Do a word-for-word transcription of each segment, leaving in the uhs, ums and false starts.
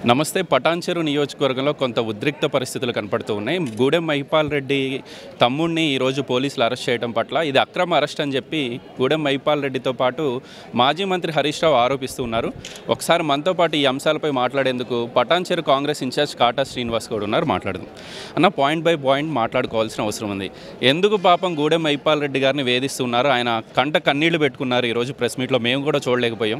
నమస్తే. పటాన్చెరు నియోజకవర్గంలో కొంత ఉద్రిక్త పరిస్థితులు కనపడుతూ ఉన్నాయి. గూడెం మహిపాల్ రెడ్డి తమ్ముడిని ఈరోజు పోలీసులు అరెస్ట్ చేయడం పట్ల ఇది అక్రమ అరెస్ట్ అని చెప్పి గూడెం మహిపాల్ రెడ్డితో పాటు మాజీ మంత్రి హరీష్ రావు ఆరోపిస్తూ ఉన్నారు. ఒకసారి మనతో పాటు ఈ అంశాలపై మాట్లాడేందుకు పటాన్చెరు కాంగ్రెస్ ఇన్ఛార్జ్ కాటా శ్రీనివాస్ గౌడ్ ఉన్నారు. మాట్లాడదాం అన్న. పాయింట్ బై పాయింట్ మాట్లాడుకోవాల్సిన అవసరం ఉంది. ఎందుకు పాపం గూడెం మహిపాల్ రెడ్డి గారిని వేధిస్తున్నారు? ఆయన కంట కన్నీళ్లు పెట్టుకున్నారు ఈరోజు ప్రెస్ మీట్లో. మేము కూడా చూడలేకపోయాం.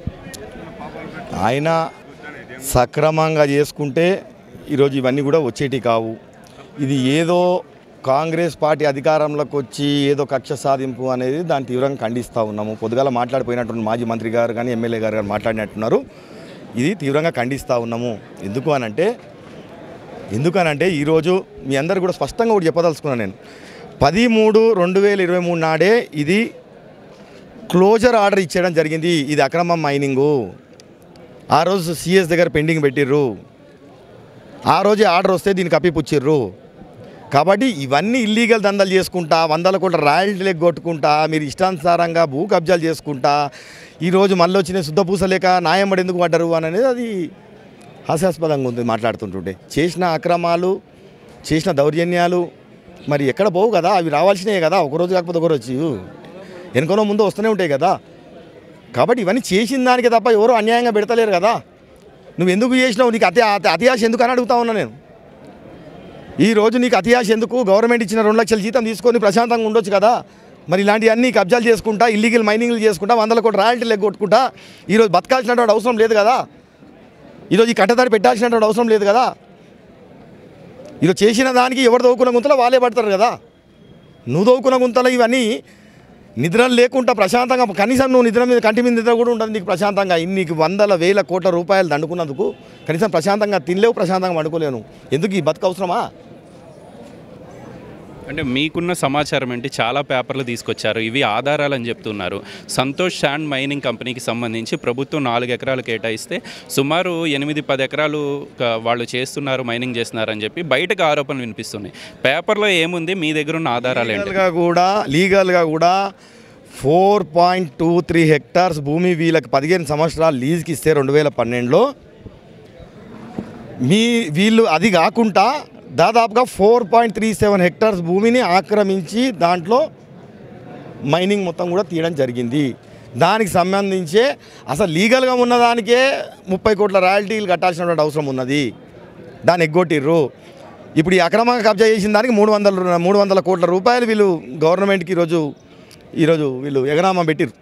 ఆయన సక్రమంగా చేసుకుంటే ఈరోజు ఇవన్నీ కూడా వచ్చేటి కావు. ఇది ఏదో కాంగ్రెస్ పార్టీ అధికారంలోకి వచ్చి ఏదో కక్ష సాధింపు అనేది దాన్ని తీవ్రంగా ఖండిస్తూ ఉన్నాము. పొద్దుగాల మాట్లాడిపోయినటువంటి మాజీ మంత్రి గారు కానీ ఎమ్మెల్యే గారు కానీ మాట్లాడినట్టున్నారు. ఇది తీవ్రంగా ఖండిస్తూ ఉన్నాము. ఎందుకు అనంటే ఎందుకనంటే ఈరోజు మీ అందరు కూడా స్పష్టంగా ఒకటి చెప్పదలుచుకున్నాను. నేను పది మూడు రెండు వేల ఇరవై మూడు నాడే ఇది క్లోజర్ ఆర్డర్ ఇచ్చేయడం జరిగింది. ఇది అక్రమ మైనింగు. ఆ రోజు సిఎస్ దగ్గర పెండింగ్ పెట్టిర్రు. ఆ రోజే ఆర్డర్ వస్తే దీన్ని కప్పిపుచ్చిర్రు. కాబట్టి ఇవన్నీ ఇల్లీగల్ దందాలు చేసుకుంటా, వందల కోట్ల రాయల్టీ కొట్టుకుంటా, మీరు ఇష్టానుసారంగా భూ కబ్జాలు చేసుకుంటా ఈరోజు మళ్ళీ వచ్చిన శుద్ధపూసలేక న్యాయం ఎందుకు పడ్డరు అని అనేది అది హాస్యాస్పదంగా ఉంది మాట్లాడుతుంటుంటే. చేసిన అక్రమాలు, చేసిన దౌర్జన్యాలు మరి ఎక్కడ పోవు కదా, అవి రావాల్సినవి కదా. ఒకరోజు కాకపోతే ఒకరోజు వెనుకనో ముందు వస్తూనే ఉంటాయి కదా. కాబట్టి ఇవన్నీ చేసిన దానికి తప్ప ఎవరు అన్యాయంగా పెడతలేరు కదా. నువ్వు ఎందుకు చేసినావు? నీకు అతి అతియాశ ఎందుకు అని అడుగుతా ఉన్నా నేను. ఈరోజు నీకు అతియాశ ఎందుకు? గవర్నమెంట్ ఇచ్చిన రెండు లక్షల జీతం తీసుకొని ప్రశాంతంగా ఉండొచ్చు కదా. మరి ఇలాంటివన్నీ కబ్జాలు చేసుకుంటా, ఇల్లీగల్ మైనింగ్లు చేసుకుంటా, వందల కోట్ల రాయల్టీలు ఎగ్గొట్టుకుంటా ఈరోజు బతకాల్సినటువంటి అవసరం లేదు కదా. ఈరోజు ఈ కట్టదారి పెట్టాల్సినటువంటి అవసరం లేదు కదా. ఈరోజు చేసిన దానికి ఎవరు దోవుకున్న గుంతలో వాళ్ళే పడతారు కదా. నువ్వు దోవుకున్న గుంతలో ఇవన్నీ నిద్రలు లేకుండా ప్రశాంతంగా, కనీసం నువ్వు నిద్ర మీద కంటి మీద నిద్ర కూడా ఉండదు నీకు ప్రశాంతంగా. ఇన్నికి వందల వేల కోట్ల రూపాయలు దండుకున్నందుకు కనీసం ప్రశాంతంగా తినలేవు, ప్రశాంతంగా వండుకోలేను. ఎందుకు ఈ బతుకు అవసరమా? అంటే మీకున్న సమాచారం ఏంటి? చాలా పేపర్లు తీసుకొచ్చారు, ఇవి ఆధారాలని చెప్తున్నారు. సంతోష్ శాండ్ మైనింగ్ కంపెనీకి సంబంధించి ప్రభుత్వం నాలుగు ఎకరాలు కేటాయిస్తే సుమారు ఎనిమిది పది ఎకరాలు వాళ్ళు చేస్తున్నారు, మైనింగ్ చేస్తున్నారు అని చెప్పి బయటకు ఆరోపణలు వినిపిస్తున్నాయి. పేపర్లో ఏముంది? మీ దగ్గర ఉన్న ఆధారాలు ఏంటిగా కూడా లీగల్గా కూడా four point two three hectares భూమి వీళ్ళకి పదిహేను సంవత్సరాలు లీజ్కి ఇస్తే రెండు వేల పన్నెండులో మీ వీళ్ళు అది కాకుండా దాదాపుగా four point three seven hectares భూమిని ఆక్రమించి దాంట్లో మైనింగ్ మొత్తం కూడా తీయడం జరిగింది. దానికి సంబంధించే అసలు లీగల్గా ఉన్నదానికే ముప్పై కోట్ల రాయల్టీలు కట్టాల్సినటువంటి అవసరం ఉన్నది. దాన్ని ఎగ్గొట్టిర్రు. ఇప్పుడు ఈ అక్రమంగా కబ్జా చేసిన దానికి మూడు వందల మూడు వందల కోట్ల రూపాయలు వీళ్ళు గవర్నమెంట్కి ఈరోజు ఈరోజు వీళ్ళు ఎగనామా పెట్టిర్రు.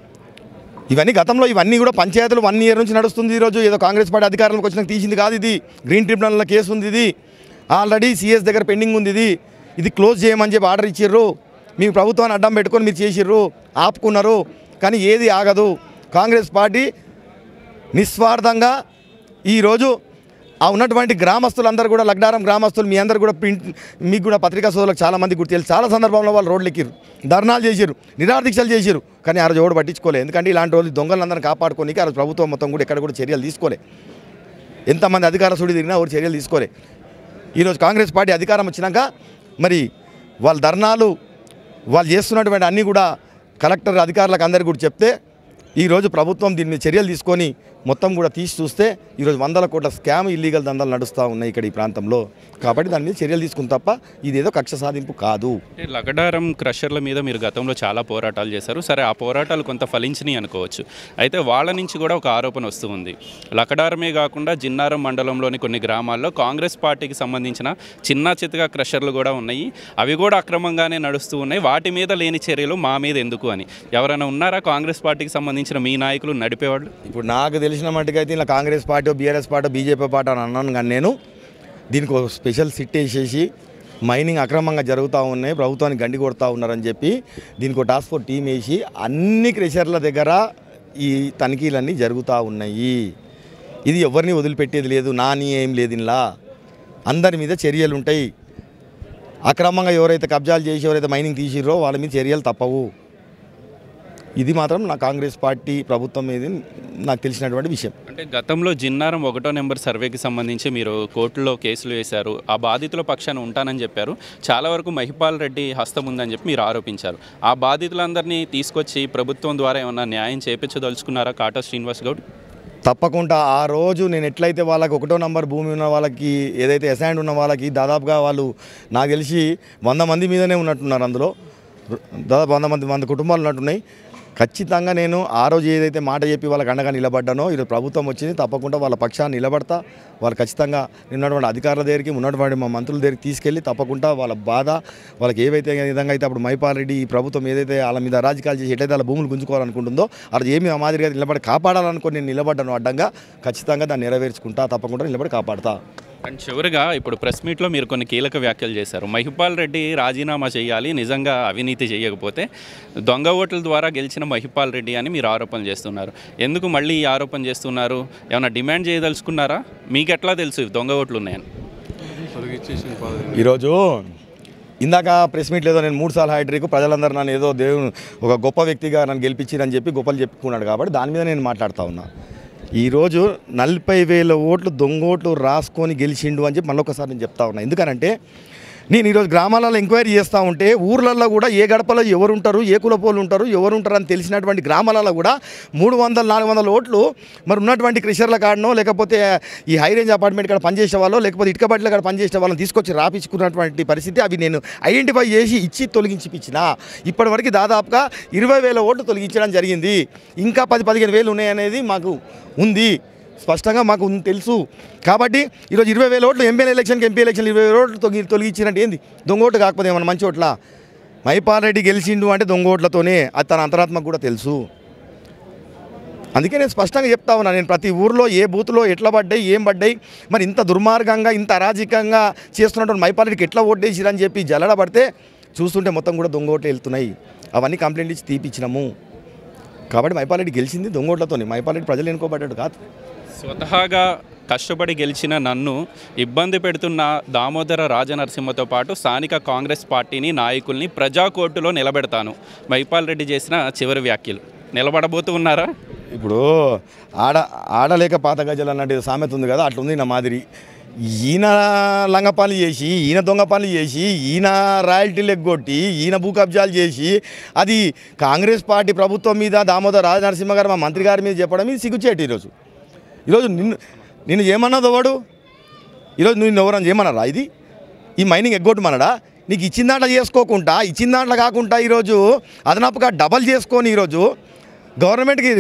ఇవన్నీ గతంలో ఇవన్నీ కూడా పంచాయతీలు వన్ ఇయర్ నుంచి నడుస్తుంది. ఈరోజు ఏదో కాంగ్రెస్ పార్టీ అధికారంలోకి వచ్చినాక తీసింది కాదు. ఇది గ్రీన్ ట్రిబ్యునల్లో కేసు ఉంది. ఇది ఆల్రెడీ సిఎస్ దగ్గర పెండింగ్ ఉంది. ఇది ఇది క్లోజ్ చేయమని చెప్పి ఆర్డర్ ఇచ్చిర్రు. మీ ప్రభుత్వాన్ని అడ్డం పెట్టుకొని మీరు చేసిర్రు, ఆపుకున్నారు. కానీ ఏది ఆగదు. కాంగ్రెస్ పార్టీ నిస్వార్థంగా ఈరోజు ఆ ఉన్నటువంటి గ్రామస్తులందరూ కూడా, లగ్డారం గ్రామస్తులు మీ అందరూ కూడా ప్రింట్, మీకు కూడా పత్రికా సోదరులకు చాలామంది గుర్తు తెలుసు. చాలా సందర్భంలో వాళ్ళు రోడ్లు ఎక్కిరు, ధర్నాలు చేసిరు, నిరాదీక్షలు చేసిరు. కానీ ఆ రోజు ఎవడు పట్టించుకోలేదు. ఎందుకంటే ఇలాంటి రోజు దొంగలందరినీ కాపాడుకోనికి ఆ రోజు ప్రభుత్వం మొత్తం కూడా ఎక్కడ కూడా చర్యలు తీసుకోలే. ఎంతమంది అధికార సుడి తిరిగినా ఎవరు చర్యలు తీసుకోలే. ఈరోజు కాంగ్రెస్ పార్టీ అధికారం వచ్చినాక మరి వాళ్ళ ధర్నాలు, వాళ్ళు చేస్తున్నటువంటి అన్నీ కూడా కలెక్టర్ అధికారులకు అందరికీ కూడా చెప్తే ఈరోజు ప్రభుత్వం దీని మీద చర్యలు తీసుకొని మొత్తం కూడా తీసి చూస్తే ఈరోజు వందల కోట్ల స్కామ్, ఇల్లీగల్ దందాలు నడుస్తూ ఉన్నాయి ఇక్కడ ఈ ప్రాంతంలో. కాబట్టి దాని మీద చర్యలు తీసుకుని తప్ప ఇదేదో కక్ష సాధింపు కాదు. లగడారం క్రషర్ల మీద మీరు గతంలో చాలా పోరాటాలు చేశారు. సరే, ఆ పోరాటాలు కొంత ఫలించినాయి అనుకోవచ్చు. అయితే వాళ్ళ నుంచి కూడా ఒక ఆరోపణ వస్తూ ఉంది. లగడారమే కాకుండా జిన్నారం మండలంలోని కొన్ని గ్రామాల్లో కాంగ్రెస్ పార్టీకి సంబంధించిన చిన్న చితగా క్రషర్లు కూడా ఉన్నాయి. అవి కూడా అక్రమంగానే నడుస్తూ ఉన్నాయి. వాటి మీద లేని చర్యలు మా మీద ఎందుకు అని ఎవరైనా ఉన్నారా కాంగ్రెస్ పార్టీకి సంబంధించిన మీ నాయకులు నడిపేవాళ్ళు? ఇప్పుడు నాకు తెలిసిన మట్టుకైతే ఇలా Congress party, BRS party, BJP party అని అన్నాను. కానీ నేను దీనికి ఒక స్పెషల్ సిట్ వేసేసి మైనింగ్ అక్రమంగా జరుగుతూ ఉన్నాయి, ప్రభుత్వానికి గండి కొడుతూ ఉన్నారని చెప్పి దీనికి ఒక టాస్క్ ఫోర్స్ టీం వేసి అన్ని క్రెషర్ల దగ్గర ఈ తనిఖీలన్నీ జరుగుతూ ఉన్నాయి. ఇది ఎవరిని వదిలిపెట్టేది లేదు, నాని ఏం లేదు. ఇలా అందరి మీద చర్యలు ఉంటాయి. అక్రమంగా ఎవరైతే కబ్జాలు చేసి ఎవరైతే మైనింగ్ తీసిర్రో వాళ్ళ మీద చర్యలు తప్పవు. ఇది మాత్రం నా కాంగ్రెస్ పార్టీ ప్రభుత్వం మీద నాకు తెలిసినటువంటి విషయం. అంటే గతంలో జిన్నారం ఒకటో నెంబర్ సర్వేకి సంబంధించి మీరు కోర్టులో కేసులు వేశారు, ఆ బాధితుల పక్షాన ఉంటానని చెప్పారు. చాలా వరకు మహిపాల్ రెడ్డి హస్తం ఉందని చెప్పి మీరు ఆరోపించారు. ఆ బాధితులందరినీ తీసుకొచ్చి ప్రభుత్వం ద్వారా ఏమన్నా న్యాయం చేపించదలుచుకున్నారా కాటా శ్రీనివాస్ గౌడ్? తప్పకుండా ఆ రోజు నేను ఎట్లయితే వాళ్ళకి ఒకటో నంబర్ భూమి ఉన్న వాళ్ళకి ఏదైతే అసైన్ ఉన్న వాళ్ళకి దాదాపుగా వాళ్ళు నాకు తెలిసి వంద మంది మీదనే ఉన్నట్టున్నారు. అందులో దాదాపు వంద మంది వంద కుటుంబాలు ఉన్నట్టున్నాయి. ఖచ్చితంగా నేను ఆ రోజు ఏదైతే మాట చెప్పి వాళ్ళకి అండగా నిలబడ్డానో ఈరోజు ప్రభుత్వం వచ్చింది, తప్పకుండా వాళ్ళ పక్షాన్ని నిలబడతా. వాళ్ళు ఖచ్చితంగా ఉన్నటువంటి అధికారుల దగ్గరికి ఉన్నటువంటి మా మంత్రుల దగ్గరికి తీసుకెళ్ళి తప్పకుండా వాళ్ళ బాధ వాళ్ళకి ఏవైతే విధంగా అయితే అప్పుడు మైపాల్ రెడ్డి ఈ ప్రభుత్వం ఏదైతే వాళ్ళ మీద రాజకీయాలు చేసి ఎట్లయితే వాళ్ళ భూములు గుంజుకోవాలనుకుంటుందో అది ఏమి ఆ మాదిరిగా నిలబడి కాపాడాలనుకుని నేను నిలబడ్డాను అడ్డంగా. ఖచ్చితంగా దాన్ని నెరవేర్చుకుంటా, తప్పకుండా నిలబడి కాపాడతా. అండ్ చివరిగా ఇప్పుడు ప్రెస్ మీట్లో మీరు కొన్ని కీలక వ్యాఖ్యలు చేశారు. మహిపాల్ రెడ్డి రాజీనామా చేయాలి, నిజంగా అవినీతి చేయకపోతే దొంగ ఓట్ల ద్వారా గెలిచిన మహిపాల్ రెడ్డి అని మీరు ఆరోపణలు చేస్తున్నారు. ఎందుకు మళ్ళీ ఈ ఆరోపణ చేస్తున్నారు? ఏమైనా డిమాండ్ చేయదలుచుకున్నారా? మీకు ఎట్లా తెలుసు దొంగ ఓట్లు ఉన్నాయని? ఈరోజు ఇందాక ప్రెస్ మీట్ లేదో నేను మూడు సార్లు హైడ్రీకు ప్రజలందరూ నన్ను ఏదో దేవుని ఒక గొప్ప వ్యక్తిగా నన్ను గెలిపించిరని చెప్పి గొప్పలు చెప్పుకున్నాడు కాబట్టి దాని మీద నేను మాట్లాడుతూ ఉన్నా. ఈరోజు నలభై వేల ఓట్లు దొంగ ఓట్లు రాసుకొని గెలిచిండు అని చెప్పి మళ్ళీ ఒకసారి నేను చెప్తా ఉన్నా. ఎందుకనంటే నేను ఈరోజు గ్రామాలలో ఎంక్వైరీ చేస్తూ ఉంటే ఊర్లలో కూడా ఏ గడపలో ఎవరు ఉంటారు, ఏ కులపోళ్ళు ఉంటారు, ఎవరు ఉంటారు అని తెలిసినటువంటి గ్రామాలలో కూడా మూడు వందల నాలుగు వందల ఓట్లు మరి ఉన్నటువంటి క్రిషర్ల కాడనో లేకపోతే ఈ హై రేంజ్ అపార్ట్మెంట్ కాడ పనిచేసే వాళ్ళు లేకపోతే ఇటుక బట్టల కాడ పనిచేసే వాళ్ళని తీసుకొచ్చి రాపించుకున్నటువంటి పరిస్థితి. అవి నేను ఐడెంటిఫై చేసి ఇచ్చి తొలగించిపించిన. ఇప్పటివరకు దాదాపుగా ఇరవై వేల ఓట్లు తొలగించడం జరిగింది. ఇంకా పది పదిహేను వేలు ఉన్నాయనేది మాకు ఉంది, స్పష్టంగా మాకు తెలుసు. కాబట్టి ఈరోజు ఇరవై వేల ఓట్లు ఎమ్మెల్యే ఎలక్షన్కి ఎంపీ ఎలక్షన్ ఇరవై వేల ఓట్లు తొలగి తొలగించినట్టు ఏంది? దొంగ ఓట్లు కాకపోతే ఏమన్నా మంచి ఓట్ల? మైపాల్ రెడ్డి గెలిచిండు అంటే దొంగ ఓట్లతోనే, అది తన అంతరాత్మకు కూడా తెలుసు. అందుకే నేను స్పష్టంగా చెప్తా ఉన్నా, నేను ప్రతి ఊర్లో ఏ బూత్లో ఎట్లా పడ్డాయి, ఏం పడ్డాయి, మరి ఇంత దుర్మార్గంగా ఇంత అరాజకంగా చేస్తున్నటువంటి మైపాల్ రెడ్డికి ఎట్లా ఓటేసిరని చెప్పి జల్లడ పడితే చూస్తుంటే మొత్తం కూడా దొంగ ఓట్లు వెళ్తున్నాయి. అవన్నీ కంప్లైంట్ ఇచ్చి తీపిచ్చినాము. కాబట్టి మైపాల్ రెడ్డి గెలిచింది దొంగ ఓట్లతోనే, మైపాల్ రెడ్డి ప్రజలు ఎన్నుకోబడ్డాడు కాదు. స్వతహాగా కష్టపడి గెలిచిన నన్ను ఇబ్బంది పెడుతున్న దామోదర రాజనరసింహతో పాటు స్థానిక కాంగ్రెస్ పార్టీని నాయకుల్ని ప్రజా కోర్టులో నిలబెడతాను మైపాల్ రెడ్డి చేసిన చివరి వ్యాఖ్యలు. నిలబడబోతూ ఉన్నారా? ఇప్పుడు ఆడ ఆడలేక పాత గజలు అన్నట్టు సామెత ఉంది కదా, అట్లుంది నా మాదిరి. ఈయన లంగ పనులు చేసి, ఈయన దొంగ పనులు చేసి, ఈయన రాయల్టీలు ఎగ్గొట్టి, ఈయన భూ కబ్జాలు చేసి అది కాంగ్రెస్ పార్టీ ప్రభుత్వం మీద దామోదర రాజనరసింహ గారు మా మంత్రి గారి మీద చెప్పడం ఇది సిగ్గుచేటు. ఈరోజు ఈరోజు నిన్ను నిన్ను ఏమన్నదో వాడు? ఈరోజు నువ్వు ఎవరన్నా ఏమన్నారా? ఇది ఈ మైనింగ్ ఎగ్గొట్టమన్నాడా? నీకు ఇచ్చిన దాంట్లో చేసుకోకుండా, ఇచ్చిన దాంట్లో కాకుండా ఈరోజు అదనపుగా డబల్ చేసుకొని ఈరోజు గవర్నమెంట్కి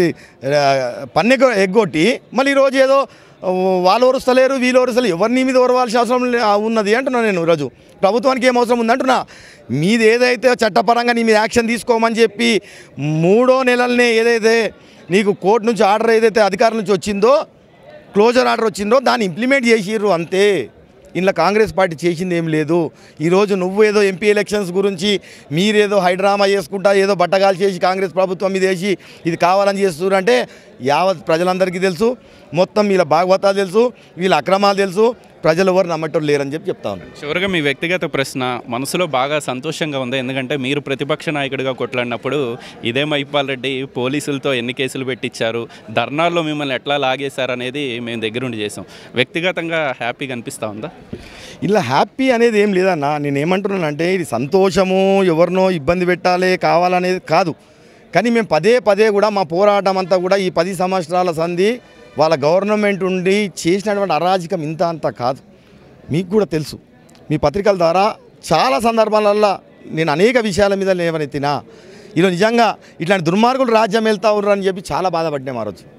పన్ను ఎగ్గొట్టి మళ్ళీ ఈరోజు ఏదో వాళ్ళు ఒరుస్తలేరు, వీళ్ళు ఒరుస్తలేరు, ఎవరిని మీద ఒరవాల్సిన అవసరం ఉన్నది అంటున్నా. నేను ఈరోజు ప్రభుత్వానికి ఏం అవసరం ఉందంటున్నా. మీది ఏదైతే చట్టపరంగా నీ మీద యాక్షన్ తీసుకోమని చెప్పి మూడో నెలలనే ఏదైతే నీకు కోర్టు నుంచి ఆర్డర్ ఏదైతే అధికారుల నుంచి వచ్చిందో, క్లోజర్ ఆర్డర్ వచ్చిందో దాన్ని ఇంప్లిమెంట్ చేసిర్రు అంతే. ఇంట్లో కాంగ్రెస్ పార్టీ చేసింది ఏం లేదు. ఈరోజు నువ్వు ఏదో ఎంపీ ఎలక్షన్స్ గురించి మీరేదో హైడ్రామా చేసుకుంటా ఏదో బట్టగాలు చేసి కాంగ్రెస్ ప్రభుత్వం మీద వేసి ఇది కావాలని చేస్తున్నారంటే యావత్ ప్రజలందరికీ తెలుసు, మొత్తం వీళ్ళ భాగవతాలు తెలుసు, వీళ్ళ అక్రమాలు తెలుసు, ప్రజలు ఎవరు నమ్మటం లేరని చెప్పి చెప్తా ఉన్నాను. చివరిగా మీ వ్యక్తిగత ప్రశ్న, మనసులో బాగా సంతోషంగా ఉంది ఎందుకంటే మీరు ప్రతిపక్ష నాయకుడిగా కొట్లాడినప్పుడు ఇదే మైపాల్ రెడ్డి పోలీసులతో ఎన్ని కేసులు పెట్టించారు, ధర్నాల్లో మిమ్మల్ని ఎట్లా లాగేశారు అనేది మేము దగ్గరుండి చేసాం. వ్యక్తిగతంగా హ్యాపీగా అనిపిస్తూ ఉందా? ఇలా హ్యాపీ అనేది ఏం లేదన్న. నేను ఏమంటున్నానంటే ఇది సంతోషము ఎవరినో ఇబ్బంది పెట్టాలి కావాలనేది కాదు. కానీ మేము పదే పదే కూడా మా పోరాటం అంతా కూడా ఈ పది సంవత్సరాల సంధి వాళ్ళ గవర్నమెంట్ ఉండి చేసినటువంటి అరాజకం ఇంత అంత కాదు. మీకు కూడా తెలుసు, మీ పత్రికల ద్వారా చాలా సందర్భాలల్లో నేను అనేక విషయాల మీద లేవనెత్తినా. ఈరోజు నిజంగా ఇట్లాంటి దుర్మార్గులు రాజ్యం వెళ్తా ఉన్నారు అని చెప్పి చాలా బాధపడ్డాం ఆ రోజు.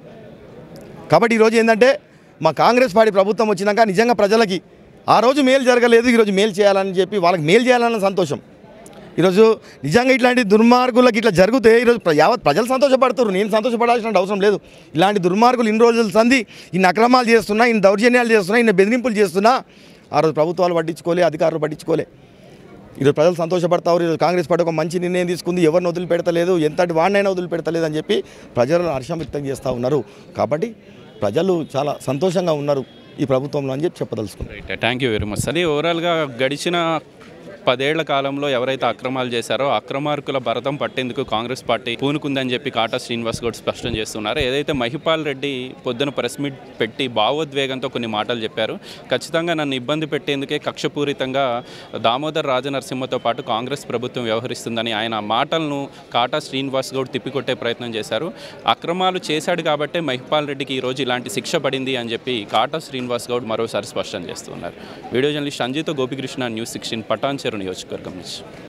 కాబట్టి ఈరోజు ఏంటంటే మా కాంగ్రెస్ పార్టీ ప్రభుత్వం వచ్చినాక నిజంగా ప్రజలకి ఆ రోజు మేలు జరగలేదు, ఈరోజు మేలు చేయాలని చెప్పి వాళ్ళకి మేలు చేయాలన్న సంతోషం. ఈరోజు నిజంగా ఇట్లాంటి దుర్మార్గులకి ఇట్లా జరిగితే ఈరోజు యావత్ ప్రజలు సంతోషపడుతున్నారు. నేను సంతోషపడాల్సిన అవసరం లేదు. ఇలాంటి దుర్మార్గులు ఇన్ని రోజులు సంధి ఇన్ని అక్రమాలు చేస్తున్నా, ఇన్ని దౌర్జన్యాలు చేస్తున్నా, ఇన్ని బెదిరింపులు చేస్తున్నా ఆ రోజు ప్రభుత్వాలు పట్టించుకోలే, అధికారులు పట్టించుకోలే. ఈరోజు ప్రజలు సంతోషపడతారు. ఈరోజు కాంగ్రెస్ పార్టీ ఒక మంచి నిర్ణయం తీసుకుంది, ఎవరిని వదిలిపెడతలేదు, ఎంతటి వాడినైనా వదిలిపెడతలేదు అని చెప్పి ప్రజలను హర్షం వ్యక్తం చేస్తూ ఉన్నారు. కాబట్టి ప్రజలు చాలా సంతోషంగా ఉన్నారు ఈ ప్రభుత్వంలో అని చెప్పి చెప్పదలుచుకున్నారు. Right, thank you very much. అది ఓవరాల్గా గడిచిన పదేళ్ల కాలంలో ఎవరైతే అక్రమాలు చేశారో అక్రమార్కుల భరతం పట్టేందుకు కాంగ్రెస్ పార్టీ పూనుకుందని చెప్పి కాటా శ్రీనివాస్ గౌడ్ స్పష్టం చేస్తున్నారు. ఏదైతే మహిపాల్ రెడ్డి పొద్దున ప్రెస్ మీట్ పెట్టి భావోద్వేగంతో కొన్ని మాటలు చెప్పారు. ఖచ్చితంగా నన్ను ఇబ్బంది పెట్టేందుకే కక్షపూరితంగా దామోదర్ రాజనరసింహతో పాటు కాంగ్రెస్ ప్రభుత్వం వ్యవహరిస్తుందని ఆయన మాటలను కాటా శ్రీనివాస్ గౌడ్ తిప్పికొట్టే ప్రయత్నం చేశారు. అక్రమాలు చేశాడు కాబట్టే మహిపాల్ రెడ్డికి ఈరోజు ఇలాంటి శిక్ష పడింది అని చెప్పి కాటా శ్రీనివాస్ గౌడ్ మరోసారి స్పష్టం చేస్తున్నారు. వీడియో జర్నలిస్ట్ సంజీతో గోపికృష్ణ, న్యూస్ సిక్స్టీన్, పటాన్చెరు నియోజకవర్గం నుంచి.